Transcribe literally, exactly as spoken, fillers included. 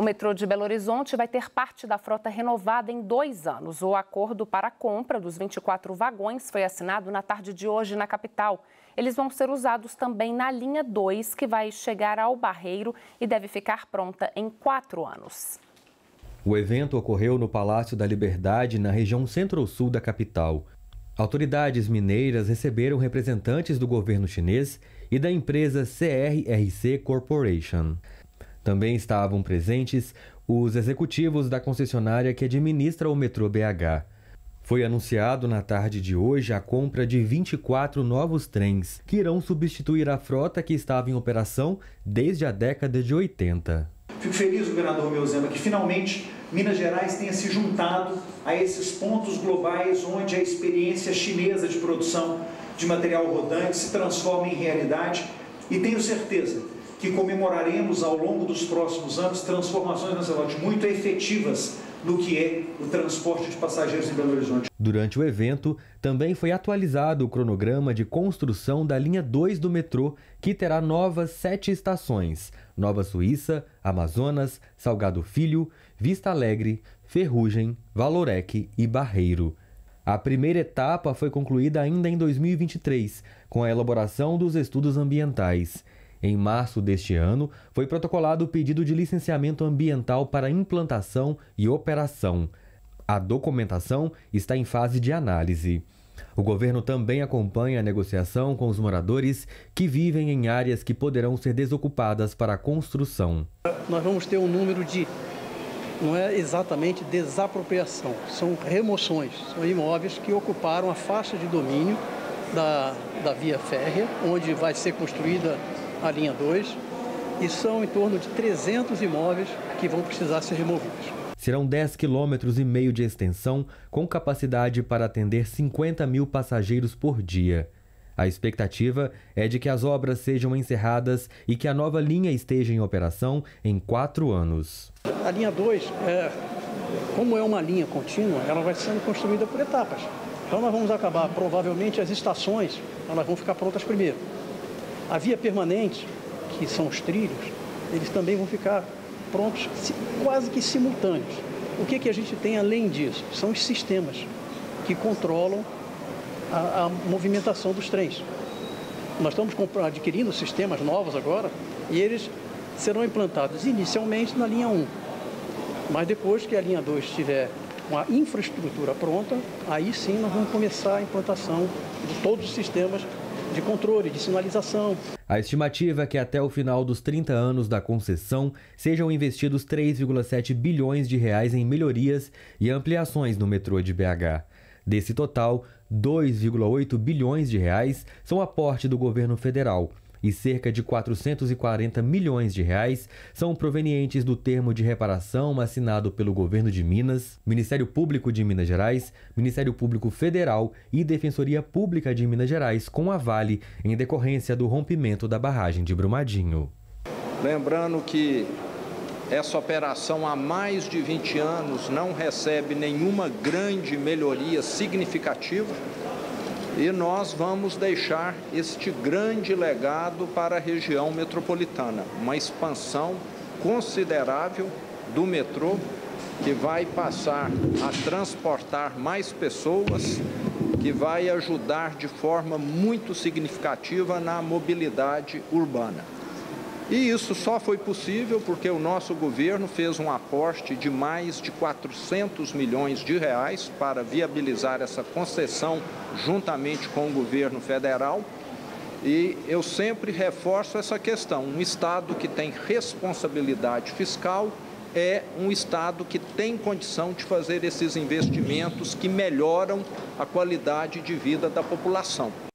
metrô de Belo Horizonte vai ter parte da frota renovada em dois anos. O acordo para a compra dos vinte e quatro vagões foi assinado na tarde de hoje na capital. Eles vão ser usados também na linha dois, que vai chegar ao Barreiro e deve ficar pronta em quatro anos. O evento ocorreu no Palácio da Liberdade, na região centro-sul da capital. Autoridades mineiras receberam representantes do governo chinês e da empresa C R R C Corporation. Também estavam presentes os executivos da concessionária que administra o metrô B H. Foi anunciado na tarde de hoje a compra de vinte e quatro novos trens, que irão substituir a frota que estava em operação desde a década de oitenta. Fico feliz, governador Romeu Zema, que finalmente Minas Gerais tenha se juntado a esses pontos globais onde a experiência chinesa de produção de material rodante se transforma em realidade, e tenho certeza que comemoraremos ao longo dos próximos anos transformações na cidade muito efetivas no que é o transporte de passageiros em Belo Horizonte. Durante o evento, também foi atualizado o cronograma de construção da linha dois do metrô, que terá novas sete estações: Nova Suíça, Amazonas, Salgado Filho, Vista Alegre, Ferrugem, Valorec e Barreiro. A primeira etapa foi concluída ainda em dois mil e vinte e três, com a elaboração dos estudos ambientais. Em março deste ano, foi protocolado o pedido de licenciamento ambiental para implantação e operação. A documentação está em fase de análise. O governo também acompanha a negociação com os moradores que vivem em áreas que poderão ser desocupadas para a construção. Nós vamos ter um número de, não é exatamente desapropriação, são remoções, são imóveis que ocuparam a faixa de domínio da, da via férrea, onde vai ser construída a linha dois, e são em torno de trezentos imóveis que vão precisar ser removidos. Serão dez quilômetros e meio de extensão, com capacidade para atender cinquenta mil passageiros por dia. A expectativa é de que as obras sejam encerradas e que a nova linha esteja em operação em quatro anos. A linha dois, é, como é uma linha contínua, ela vai sendo construída por etapas. Então nós vamos acabar, provavelmente, as estações, elas vão ficar prontas primeiro. A via permanente, que são os trilhos, eles também vão ficar prontos quase que simultâneos. O que, que a gente tem além disso? São os sistemas que controlam a, a movimentação dos trens. Nós estamos adquirindo sistemas novos agora e eles serão implantados inicialmente na linha um. Mas depois que a linha dois estiver com a infraestrutura pronta, aí sim nós vamos começar a implantação de todos os sistemas de controle, de sinalização. A estimativa é que até o final dos trinta anos da concessão sejam investidos três vírgula sete bilhões de reais em melhorias e ampliações no metrô de B H. Desse total, dois vírgula oito bilhões de reais são aporte do governo federal e cerca de quatrocentos e quarenta milhões de reais são provenientes do termo de reparação assinado pelo governo de Minas, Ministério Público de Minas Gerais, Ministério Público Federal e Defensoria Pública de Minas Gerais com a Vale, em decorrência do rompimento da barragem de Brumadinho. Lembrando que essa operação há mais de vinte anos não recebe nenhuma grande melhoria significativa, e nós vamos deixar este grande legado para a região metropolitana, uma expansão considerável do metrô, que vai passar a transportar mais pessoas, que vai ajudar de forma muito significativa na mobilidade urbana. E isso só foi possível porque o nosso governo fez um aporte de mais de quatrocentos milhões de reais para viabilizar essa concessão juntamente com o governo federal. E eu sempre reforço essa questão: um Estado que tem responsabilidade fiscal é um Estado que tem condição de fazer esses investimentos que melhoram a qualidade de vida da população.